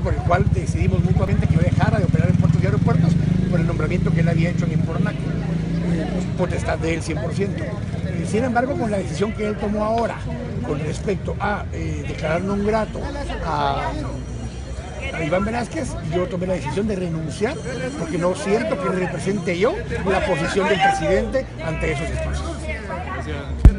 por el cual decidimos mutuamente que yo dejara de operar en puertos y aeropuertos por el nombramiento que él había hecho en Impornac, potestad de él 100%. Sin embargo, con la decisión que él tomó ahora con respecto a declarar non grato a Iván Velázquez, yo tomé la decisión de renunciar porque no siento que represente yo la posición del presidente ante esos espacios. Gracias.